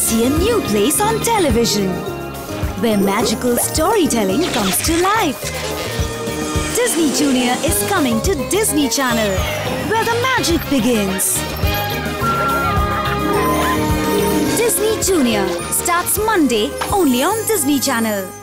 see a new place on television where magical storytelling comes to life. Disney Junior is coming to Disney Channel, where the magic begins. Disney Junior starts Monday only on Disney Channel.